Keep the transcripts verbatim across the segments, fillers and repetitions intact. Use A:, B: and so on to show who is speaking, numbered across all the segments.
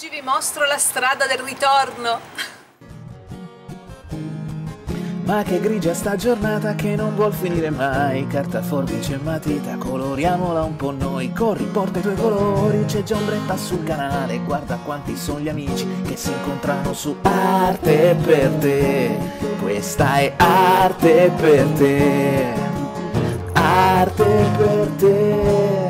A: Oggi vi mostro la strada del ritorno.
B: Ma che grigia sta giornata che non vuol finire mai. Carta, forbice e matita, coloriamola un po' noi. Corri, porta i tuoi colori, c'è già ombretta sul canale. Guarda quanti sono gli amici che si incontrano su Arte per te. Questa è arte per te. Arte per te.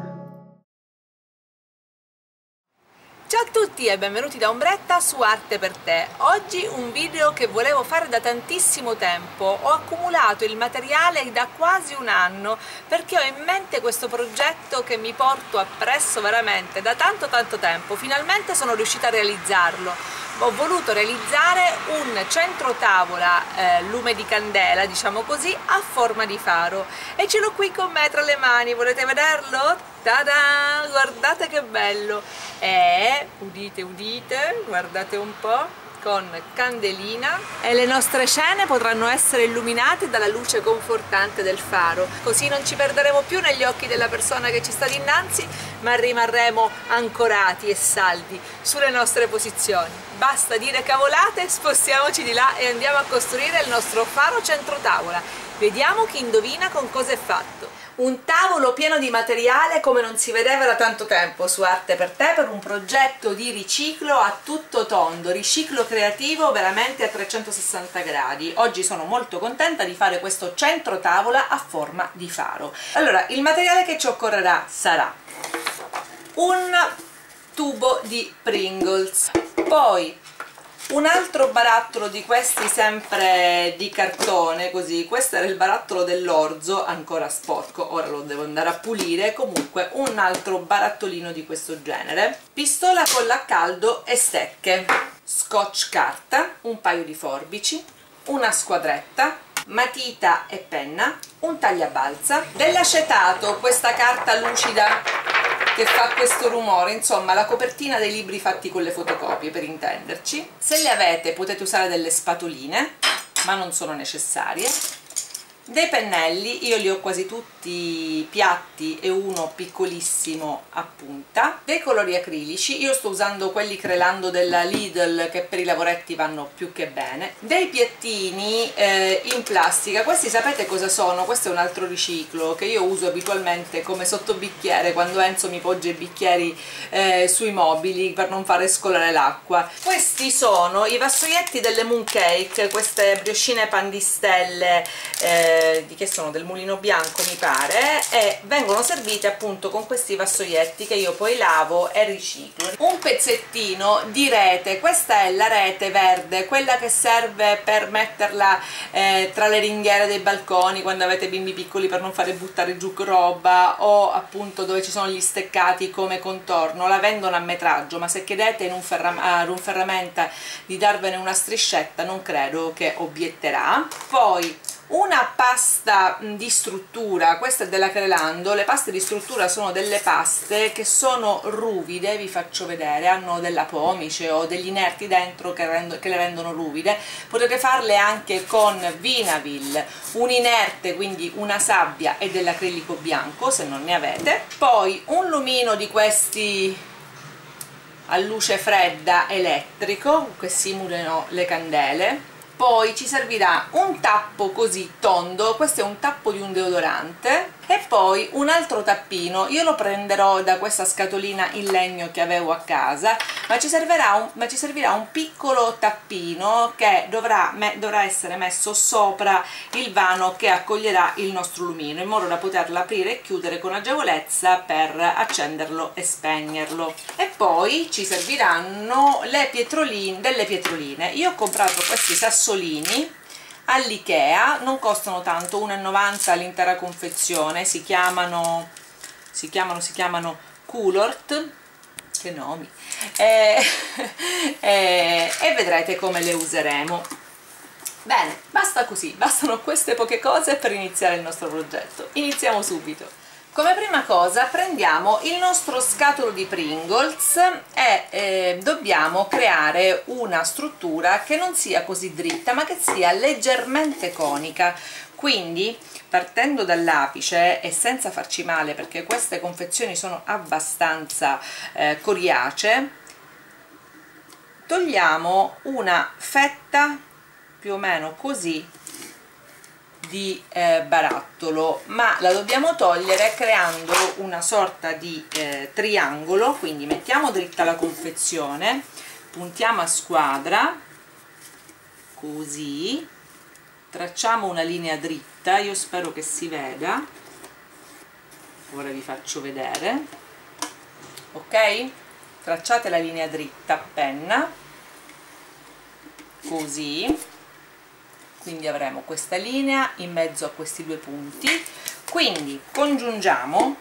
A: Ciao a tutti e benvenuti da Ombretta su Arte per te. Oggi un video che volevo fare da tantissimo tempo. Ho accumulato il materiale da quasi un anno perché ho in mente questo progetto che mi porto appresso veramente da tanto tanto tempo. Finalmente sono riuscita a realizzarlo. Ho voluto realizzare un centro tavola eh, lume di candela, diciamo così, a forma di faro e ce l'ho qui con me tra le mani. Volete vederlo? Tada! Guardate che bello! E udite udite, guardate un po', con candelina, e le nostre scene potranno essere illuminate dalla luce confortante del faro, così non ci perderemo più negli occhi della persona che ci sta dinanzi, ma rimarremo ancorati e saldi sulle nostre posizioni. Basta dire cavolate, spostiamoci di là e andiamo a costruire il nostro faro centro tavola. Vediamo chi indovina con cosa è fatto. Un tavolo pieno di materiale come non si vedeva da tanto tempo su Arte per te, per un progetto di riciclo a tutto tondo, riciclo creativo veramente a trecentosessanta gradi. Oggi sono molto contenta di fare questo centro tavola a forma di faro. Allora, il materiale che ci occorrerà sarà un tubo di Pringles, poi un altro barattolo di questi sempre di cartone, così, questo era il barattolo dell'orzo, ancora sporco, ora lo devo andare a pulire, comunque un altro barattolino di questo genere, pistola a colla a caldo e stecche, scotch carta, un paio di forbici, una squadretta, matita e penna, un tagliabalza, dell'acetato, questa carta lucida che fa questo rumore, insomma la copertina dei libri fatti con le fotocopie, per intenderci. Se le avete potete usare delle spatoline, ma non sono necessarie, dei pennelli, io li ho quasi tutti piatti e uno piccolissimo a punta, dei colori acrilici, io sto usando quelli Crelando della Lidl che per i lavoretti vanno più che bene, dei piattini eh, in plastica. Questi sapete cosa sono? Questo è un altro riciclo che io uso abitualmente come sottobicchiere quando Enzo mi poggia i bicchieri eh, sui mobili per non fare scolare l'acqua. Questi sono i vassoietti delle Mooncake, queste brioscine pandistelle eh, di che sono del Mulino Bianco mi pare, e vengono servite appunto con questi vassoietti che io poi lavo e riciclo. Un pezzettino di rete, questa è la rete verde, quella che serve per metterla eh, tra le ringhiere dei balconi quando avete bimbi piccoli per non fare buttare giù roba, o appunto dove ci sono gli steccati come contorno. La vendono a metraggio, ma se chiedete in un, ferram a un ferramenta di darvene una striscetta non credo che obietterà. Poi una pasta di struttura, questa è della Crelando. Le paste di struttura sono delle paste che sono ruvide, vi faccio vedere, hanno della pomice o degli inerti dentro che, rendo, che le rendono ruvide. Potete farle anche con Vinavil, un inerte, quindi una sabbia, e dell'acrilico bianco se non ne avete. Poi un lumino di questi a luce fredda elettrico che simulano le candele. Poi ci servirà un tappo così tondo, questo è un tappo di un deodorante, e poi un altro tappino. Io lo prenderò da questa scatolina in legno che avevo a casa, ma ci servirà un, ma ci servirà un piccolo tappino che dovrà, me, dovrà essere messo sopra il vano che accoglierà il nostro lumino, in modo da poterlo aprire e chiudere con agevolezza per accenderlo e spegnerlo. E poi ci serviranno le pietroline, delle pietroline. Io ho comprato questi sassolini all'Ikea, non costano tanto, uno e novanta l'intera confezione, si chiamano si chiamano si chiamano Coolort, che nomi, e, e, e vedrete come le useremo. Bene, basta così, bastano queste poche cose per iniziare il nostro progetto. Iniziamo subito. Come prima cosa prendiamo il nostro scatolo di Pringles e eh, dobbiamo creare una struttura che non sia così dritta ma che sia leggermente conica. Quindi partendo dall'apice e senza farci male, perché queste confezioni sono abbastanza eh, coriacee, togliamo una fetta più o meno così di eh, barattolo, ma la dobbiamo togliere creando una sorta di eh, triangolo. Quindi mettiamo dritta la confezione, puntiamo a squadra così, tracciamo una linea dritta, io spero che si veda, ora vi faccio vedere, ok? Tracciate la linea dritta a penna così, quindi avremo questa linea in mezzo a questi due punti. Quindi congiungiamo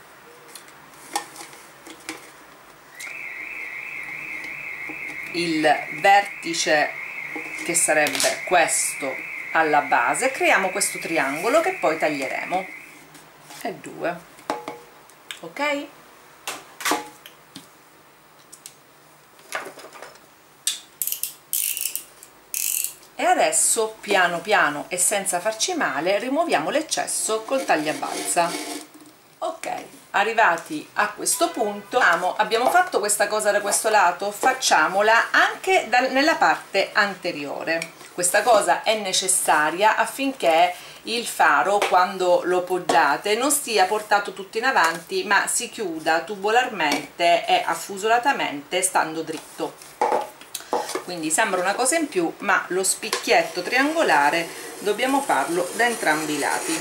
A: il vertice, che sarebbe questo, alla base, creiamo questo triangolo che poi taglieremo, e due, ok? E adesso piano piano e senza farci male rimuoviamo l'eccesso col tagliabalza. Ok, arrivati a questo punto abbiamo fatto questa cosa da questo lato, facciamola anche da, nella parte anteriore. Questa cosa è necessaria affinché il faro, quando lo poggiate, non stia portato tutto in avanti ma si chiuda tubolarmente e affusolatamente stando dritto. Quindi sembra una cosa in più, ma lo spicchietto triangolare dobbiamo farlo da entrambi i lati.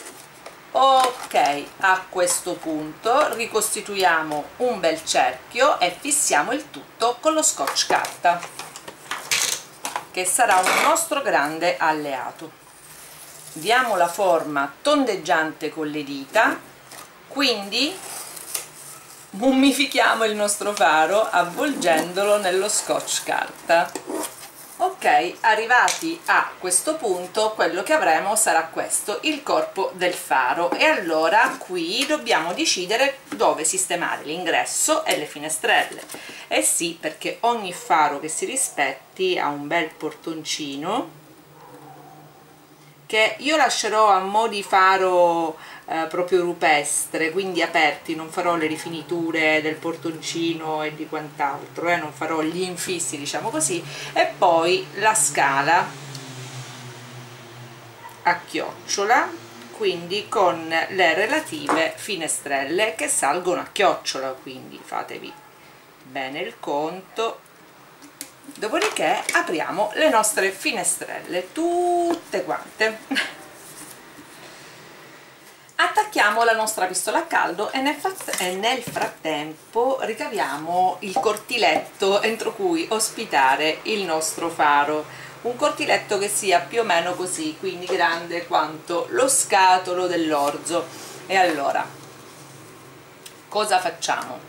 A: Ok, a questo punto ricostituiamo un bel cerchio e fissiamo il tutto con lo scotch carta, che sarà un nostro grande alleato. Diamo la forma tondeggiante con le dita, quindi mummifichiamo il nostro faro avvolgendolo nello scotch carta. Ok, arrivati a questo punto quello che avremo sarà questo, il corpo del faro, e allora qui dobbiamo decidere dove sistemare l'ingresso e le finestrelle. Eh sì, perché ogni faro che si rispetti ha un bel portoncino che io lascerò a mo' di faro eh, proprio rupestre, quindi aperti, non farò le rifiniture del portoncino e di quant'altro, eh, non farò gli infissi, diciamo così. E poi la scala a chiocciola, quindi con le relative finestrelle che salgono a chiocciola, quindi fatevi bene il conto. Dopodiché apriamo le nostre finestrelle tutte quante. Attacchiamo la nostra pistola a caldo e nel, e nel frattempo ricaviamo il cortiletto entro cui ospitare il nostro faro. Un cortiletto che sia più o meno così, quindi grande quanto lo scatolo dell'orzo. E allora, cosa facciamo?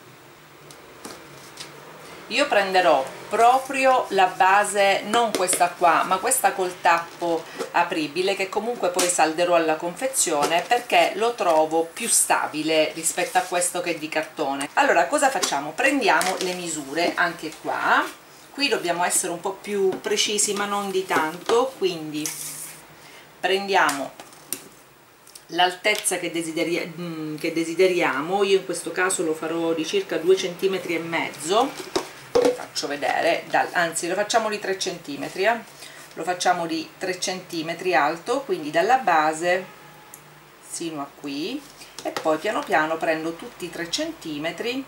A: Io prenderò proprio la base, non questa qua, ma questa col tappo apribile, che comunque poi salderò alla confezione perché lo trovo più stabile rispetto a questo che è di cartone. Allora cosa facciamo? Prendiamo le misure anche qua, qui dobbiamo essere un po' più precisi ma non di tanto, quindi prendiamo l'altezza che, desideri che desideriamo. Io in questo caso lo farò di circa due centimetri e mezzo. Faccio vedere, anzi lo facciamo di tre centimetri, eh? Lo facciamo di tre centimetri alto, quindi dalla base sino a qui, e poi piano piano prendo tutti i tre centimetri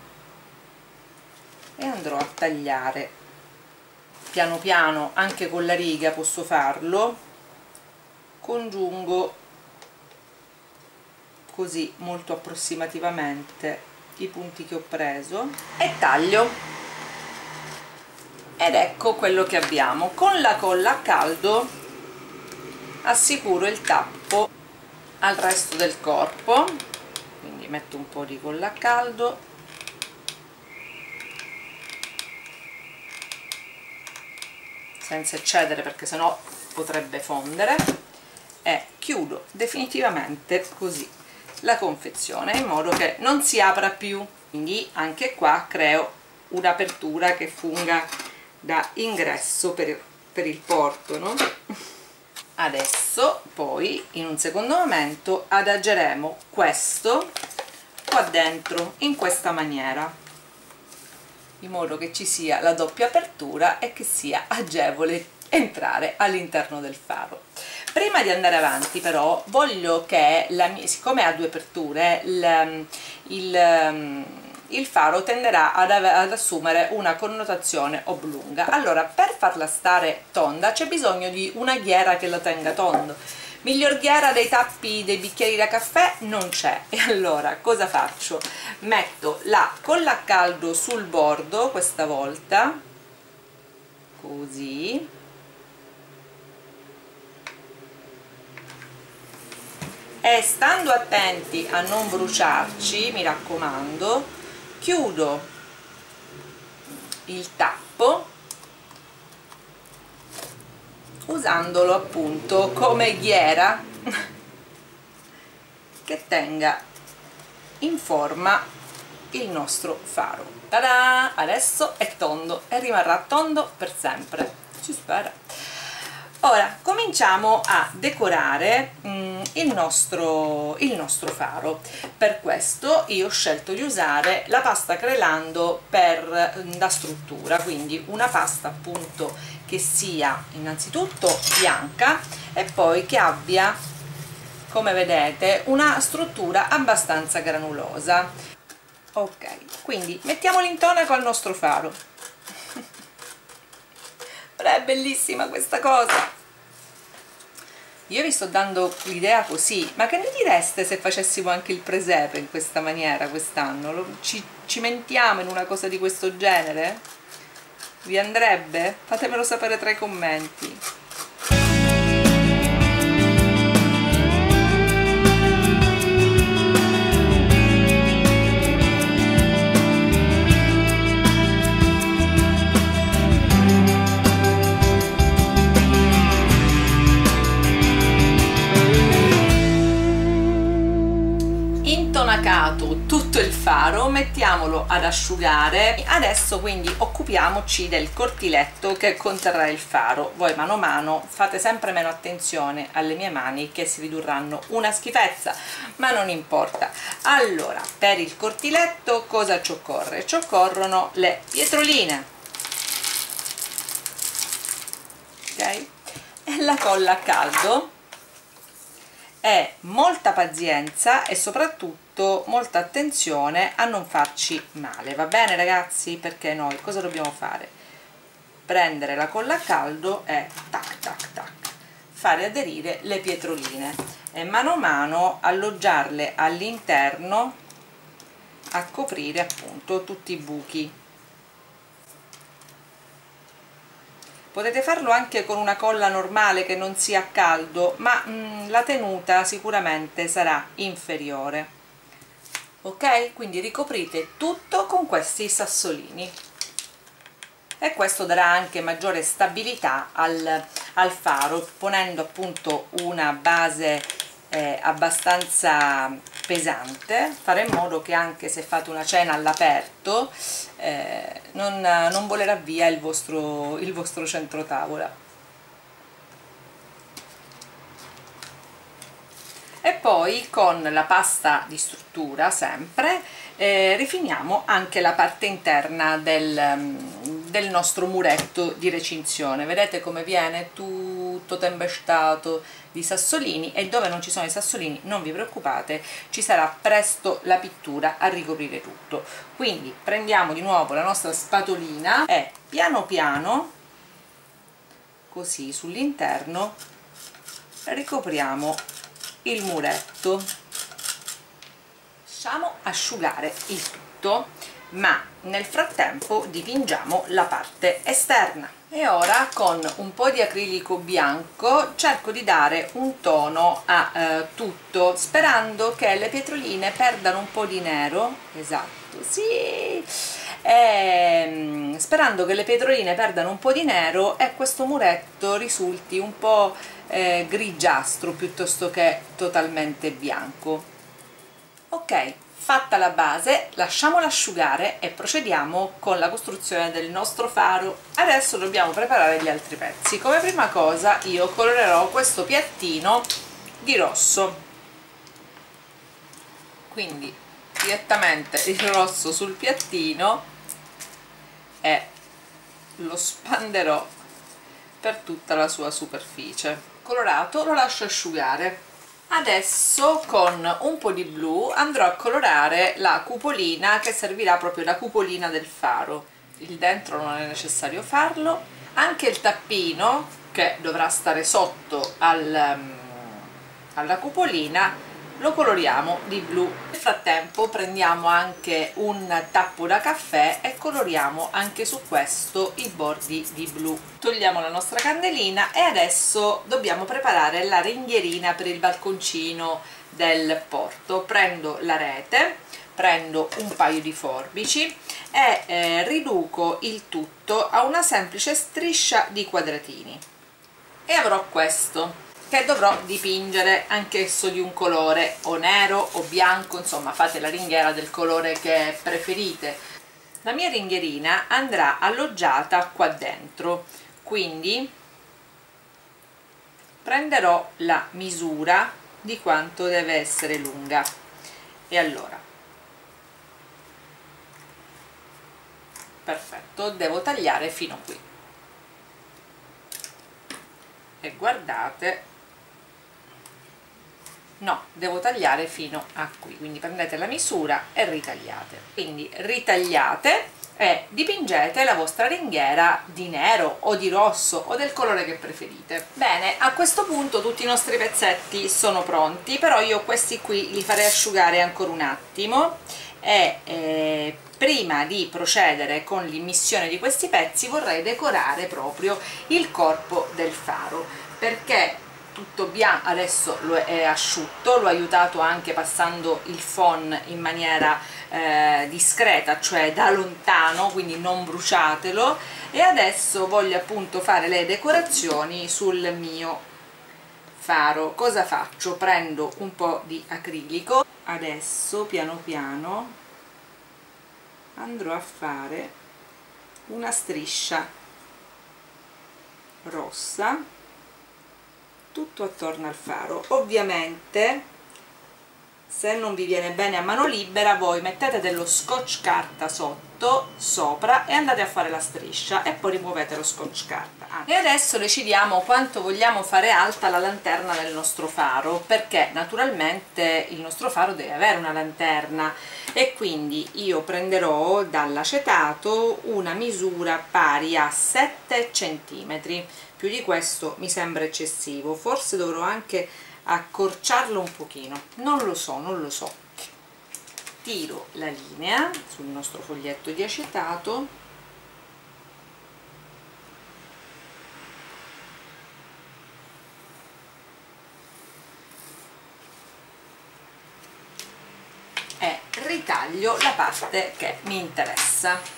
A: e andrò a tagliare piano piano. Anche con la riga posso farlo, congiungo così molto approssimativamente i punti che ho preso e taglio. Ed ecco quello che abbiamo. Con la colla a caldo assicuro il tappo al resto del corpo, quindi metto un po' di colla a caldo senza eccedere perché sennò potrebbe fondere, e chiudo definitivamente così la confezione in modo che non si apra più. Quindi anche qua creo un'apertura che funga da ingresso per, per il porto, no? Adesso poi in un secondo momento adageremo questo qua dentro in questa maniera. in modo che ci sia la doppia apertura e che sia agevole entrare all'interno del faro. Prima di andare avanti però voglio che, la mia, siccome ha due aperture, il, il, il faro tenderà ad, ad assumere una connotazione oblunga. Allora, per farla stare tonda c'è bisogno di una ghiera che la tenga tondo. Miglior ghiera dei tappi dei bicchieri da caffè non c'è, e allora cosa faccio? Metto la colla a caldo sul bordo questa volta, così, e stando attenti a non bruciarci, mi raccomando, chiudo il tappo usandolo appunto come ghiera che tenga in forma il nostro faro. Tada! Adesso è tondo e rimarrà tondo per sempre, si spera. Ora cominciamo a decorare mm, il, nostro, il nostro faro. Per questo io ho scelto di usare la pasta Crelando per la struttura, quindi una pasta appunto che sia innanzitutto bianca e poi che abbia, come vedete, una struttura abbastanza granulosa. Ok, quindi mettiamo l'intonaco al nostro faro. Però è bellissima questa cosa. Io vi sto dando l'idea così, ma che ne direste se facessimo anche il presepe in questa maniera quest'anno? Ci cimentiamo in una cosa di questo genere? Vi andrebbe? Fatemelo sapere tra i commenti. Tutto il faro, mettiamolo ad asciugare. Adesso quindi occupiamoci del cortiletto che conterrà il faro. Voi mano a mano fate sempre meno attenzione alle mie mani che si ridurranno una schifezza, ma non importa. Allora, per il cortiletto cosa ci occorre? Ci occorrono le pietroline, ok? E la colla a caldo, e molta pazienza e soprattutto molta attenzione a non farci male, va bene ragazzi? Perché noi cosa dobbiamo fare? Prendere la colla a caldo e tac tac tac fare aderire le pietroline e mano a mano alloggiarle all'interno a coprire appunto tutti i buchi. Potete farlo anche con una colla normale che non sia a caldo, ma mh, la tenuta sicuramente sarà inferiore. Ok? Quindi ricoprite tutto con questi sassolini. E questo darà anche maggiore stabilità al, al faro, ponendo appunto una base eh, abbastanza pesante, fare in modo che anche se fate una cena all'aperto eh, non, non volerà via il vostro, il vostro centro tavola. E poi con la pasta di struttura sempre eh, rifiniamo anche la parte interna del, del nostro muretto di recinzione. Vedete come viene tutto tempestato di sassolini, e dove non ci sono i sassolini non vi preoccupate, ci sarà presto la pittura a ricoprire tutto. Quindi prendiamo di nuovo la nostra spatolina e piano piano, così sull'interno, ricopriamo il muretto. Lasciamo asciugare il tutto, ma nel frattempo dipingiamo la parte esterna. E ora con un po' di acrilico bianco cerco di dare un tono a eh, tutto, sperando che le pietroline perdano un po' di nero. Esatto, sì! E, sperando che le pietroline perdano un po' di nero e questo muretto risulti un po' eh, grigiastro piuttosto che totalmente bianco. Ok, fatta la base, lasciamola asciugare e procediamo con la costruzione del nostro faro. Adesso dobbiamo preparare gli altri pezzi. Come prima cosa io colorerò questo piattino di rosso, quindi direttamente il rosso sul piattino e lo spanderò per tutta la sua superficie. Colorato lo lascio asciugare. Adesso con un po' di blu andrò a colorare la cupolina, che servirà proprio la cupolina del faro. Il dentro non è necessario farlo, anche il tappino che dovrà stare sotto al, alla cupolina lo coloriamo di blu. Nel frattempo prendiamo anche un tappo da caffè e coloriamo anche su questo i bordi di blu. Togliamo la nostra candelina e adesso dobbiamo preparare la ringhierina per il balconcino del porto. Prendo la rete, prendo un paio di forbici e eh, riduco il tutto a una semplice striscia di quadratini e avrò questo, che dovrò dipingere anch'esso di un colore o nero o bianco, insomma fate la ringhiera del colore che preferite. La mia ringhierina andrà alloggiata qua dentro, quindi prenderò la misura di quanto deve essere lunga e allora, perfetto, devo tagliare fino qui e guardate, no, devo tagliare fino a qui, quindi prendete la misura e ritagliate. Quindi ritagliate e dipingete la vostra ringhiera di nero o di rosso o del colore che preferite. Bene, a questo punto tutti i nostri pezzetti sono pronti, però io questi qui li farei asciugare ancora un attimo e eh, prima di procedere con l'immissione di questi pezzi vorrei decorare proprio il corpo del faro, perché tutto bianco adesso lo è asciutto, l'ho aiutato anche passando il phon in maniera eh, discreta, cioè da lontano, quindi non bruciatelo, e adesso voglio appunto fare le decorazioni sul mio faro. Cosa faccio? Prendo un po' di acrilico, adesso piano piano andrò a fare una striscia rossa tutto attorno al faro. Ovviamente se non vi viene bene a mano libera voi mettete dello scotch carta sotto, sopra, e andate a fare la striscia e poi rimuovete lo scotch carta. Ah. E adesso decidiamo quanto vogliamo fare alta la lanterna del nostro faro, perché naturalmente il nostro faro deve avere una lanterna e quindi io prenderò dall'acetato una misura pari a sette centimetri. Più di questo mi sembra eccessivo, forse dovrò anche accorciarlo un pochino, non lo so, non lo so. Tiro la linea sul nostro foglietto di acetato e ritaglio la parte che mi interessa.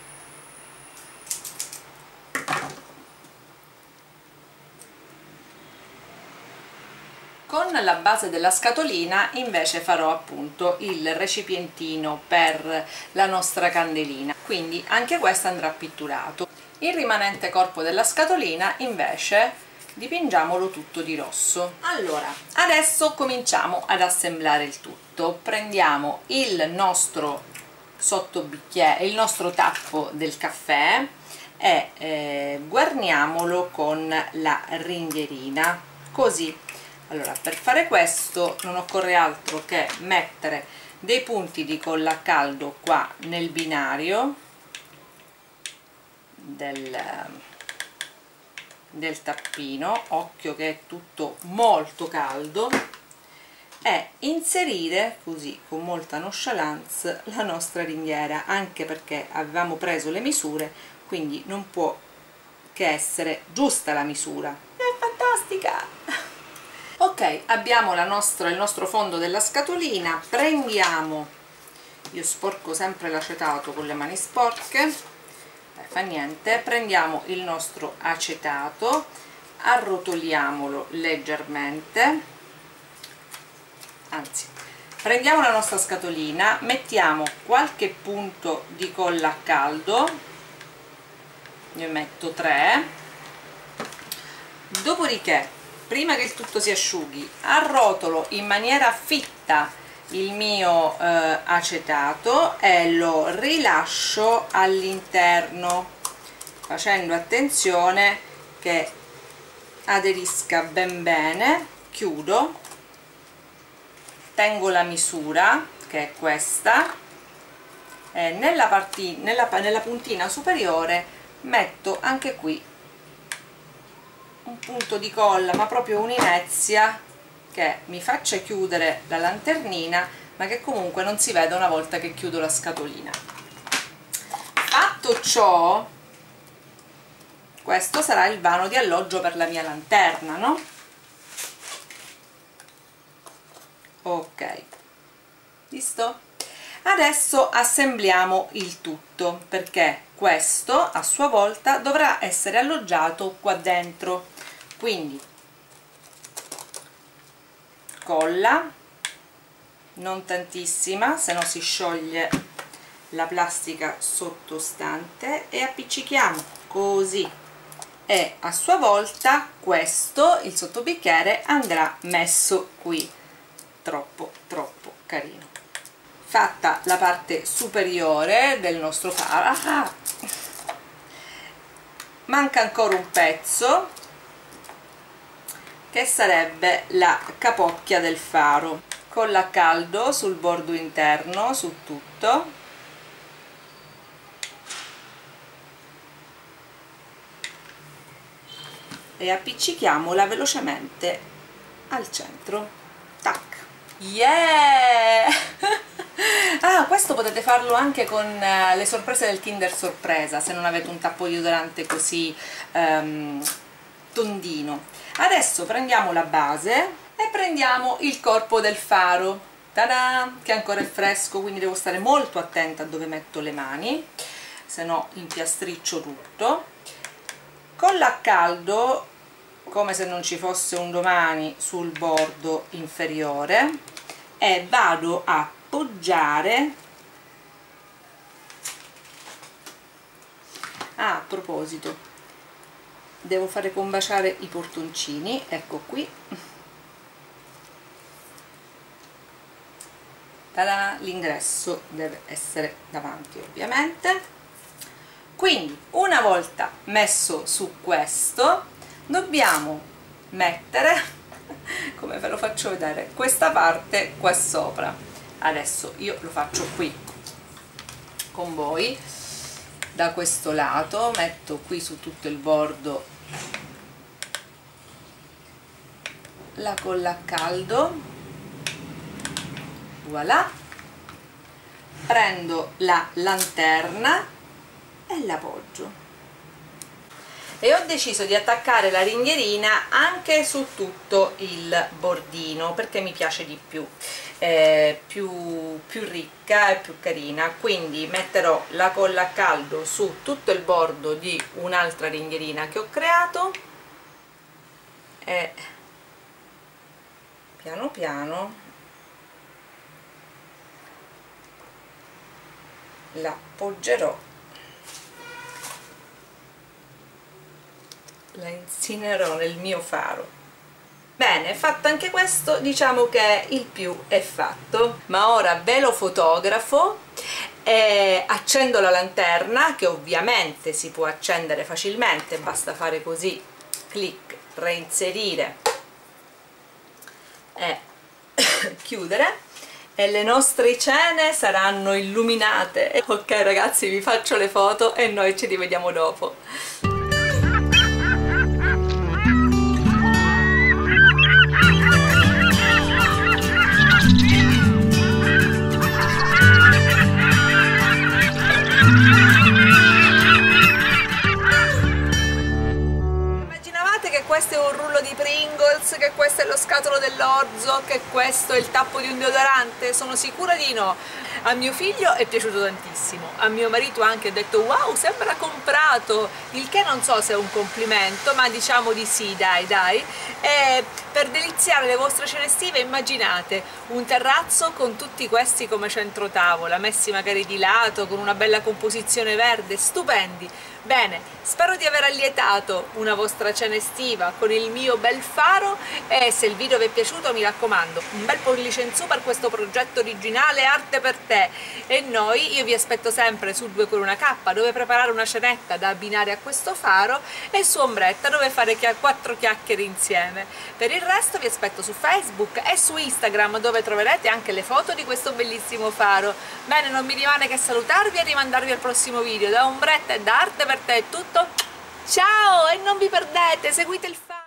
A: Con la base della scatolina invece farò appunto il recipientino per la nostra candelina, quindi anche questo andrà pitturato. Il rimanente corpo della scatolina invece dipingiamolo tutto di rosso. Allora, adesso cominciamo ad assemblare il tutto. Prendiamo il nostro sottobicchiere, il nostro tappo del caffè e eh, guarniamolo con la ringhierina, così. Allora, per fare questo non occorre altro che mettere dei punti di colla a caldo qua nel binario del, del tappino, occhio che è tutto molto caldo, e inserire così con molta nonchalance la nostra ringhiera, anche perché avevamo preso le misure, quindi non può che essere giusta la misura. È fantastica! Ok, abbiamo la nostra, il nostro fondo della scatolina, prendiamo, io sporco sempre l'acetato con le mani sporche, eh, fa niente, prendiamo il nostro acetato, arrotoliamolo leggermente, anzi, prendiamo la nostra scatolina, mettiamo qualche punto di colla a caldo, ne metto tre, dopodiché prima che il tutto si asciughi arrotolo in maniera fitta il mio eh, acetato e lo rilascio all'interno, facendo attenzione che aderisca ben bene. Chiudo, tengo la misura che è questa e nella, parti, nella, nella puntina superiore metto anche qui un punto di colla, ma proprio un'inezia che mi faccia chiudere la lanternina, ma che comunque non si veda una volta che chiudo la scatolina. Fatto ciò, questo sarà il vano di alloggio per la mia lanterna, no? Ok, visto? Adesso assembliamo il tutto, perché questo a sua volta dovrà essere alloggiato qua dentro. Quindi colla, non tantissima, se no si scioglie la plastica sottostante, e appiccichiamo così, e a sua volta questo, il sottobicchiere, andrà messo qui. Troppo troppo carino. Fatta la parte superiore del nostro faro, ah, manca ancora un pezzo che sarebbe la capocchia del faro. Colla a caldo sul bordo interno, su tutto, e appiccichiamola velocemente al centro. Tac! Yeah! Ah, questo potete farlo anche con uh, le sorprese del Kinder Sorpresa, se non avete un tappo di deodorante così um, tondino. Adesso prendiamo la base e prendiamo il corpo del faro, tada, che ancora è fresco, quindi devo stare molto attenta a dove metto le mani, se no impiastriccio tutto. Colla a caldo, come se non ci fosse un domani, sul bordo inferiore, e vado a appoggiare. Ah, a proposito, devo fare combaciare i portoncini, ecco qui, l'ingresso deve essere davanti ovviamente. Quindi una volta messo su questo, dobbiamo mettere, come ve lo faccio vedere, questa parte qua sopra. Adesso io lo faccio qui con voi, da questo lato metto qui su tutto il bordo la colla a caldo, voilà, prendo la lanterna e l'appoggio, e ho deciso di attaccare la ringhierina anche su tutto il bordino perché mi piace di più, eh, più, più ricca e più carina. Quindi metterò la colla a caldo su tutto il bordo di un'altra ringhierina che ho creato e piano piano la appoggerò, la insinerò nel mio faro. Bene, fatto anche questo, diciamo che il più è fatto, ma ora ve lo fotografo e accendo la lanterna, che ovviamente si può accendere facilmente, basta fare così, clic, reinserire e chiudere, e le nostre cene saranno illuminate. Ok ragazzi, vi faccio le foto e noi ci rivediamo dopo. Questo è un rullo di Pringles, che questo è lo scatolo dell'orzo, che questo è il tappo di un deodorante? Sono sicura di no. A mio figlio è piaciuto tantissimo, a mio marito anche ha detto wow, sembra comprato, il che non so se è un complimento, ma diciamo di sì, dai dai. E per deliziare le vostre cene estive immaginate un terrazzo con tutti questi come centro tavola, messi magari di lato con una bella composizione verde, stupendi. Bene, spero di aver allietato una vostra cena estiva Italia con il mio bel faro. E se il video vi è piaciuto, mi raccomando, un bel pollice in su per questo progetto originale Arte per te. E noi, io vi aspetto sempre su due con una K, dove preparare una cenetta da abbinare a questo faro, e su Ombretta, dove fare chia- quattro chiacchiere insieme. Per il resto vi aspetto su Facebook e su Instagram, dove troverete anche le foto di questo bellissimo faro. Bene, non mi rimane che salutarvi e rimandarvi al prossimo video. Da Ombretta e da Arte per te è tutto. Ciao, e non vi perdete, seguite il faro.